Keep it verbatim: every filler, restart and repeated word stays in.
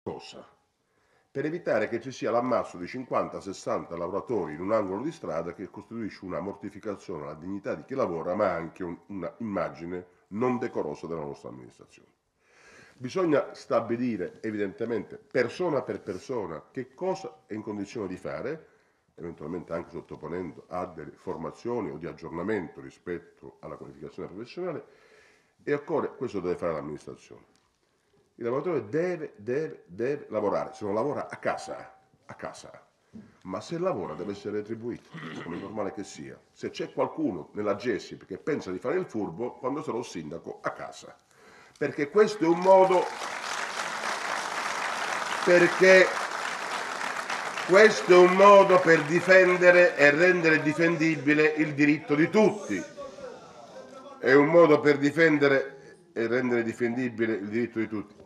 cosa? Per evitare che ci sia l'ammasso di cinquanta sessanta lavoratori in un angolo di strada che costituisce una mortificazione alla dignità di chi lavora, ma anche un, una immagine non decorosa della nostra amministrazione. Bisogna stabilire evidentemente persona per persona che cosa è in condizione di fare, eventualmente anche sottoponendo a delle formazioni o di aggiornamento rispetto alla qualificazione professionale, e occorre, questo deve fare l'amministrazione. Il lavoratore deve, deve, deve lavorare, se non lavora a casa, a casa, ma se lavora deve essere retribuito, come è normale che sia. Se c'è qualcuno nella G E S I P che pensa di fare il furbo, quando sarò sindaco, a casa. Perché questo è un modo, perché questo è un modo per difendere e rendere difendibile il diritto di tutti. È un modo per difendere e rendere difendibile il diritto di tutti.